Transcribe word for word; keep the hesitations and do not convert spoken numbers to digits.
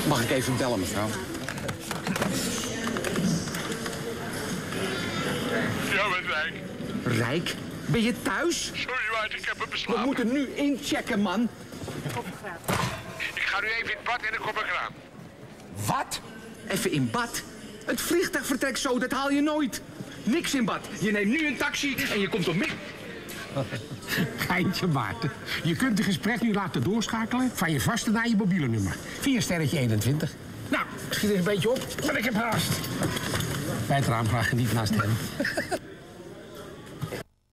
Mag ik even bellen, mevrouw? Ja, met Rijk. Rijk? Ben je thuis? Sorry, maar ik heb hem beslapen. We moeten nu inchecken, man. Ik ga nu even in het bad en dan kom ik eraan. Wat? Even in bad? Het vliegtuig vertrekt zo, dat haal je nooit. Niks in bad. Je neemt nu een taxi en je komt op mij. Geintje, Maarten. Je kunt het gesprek nu laten doorschakelen van je vaste naar je mobiele nummer. Via sterretje eenentwintig. Nou, schiet eens een beetje op, maar ik heb haast. Bij het raam graag niet naast hem.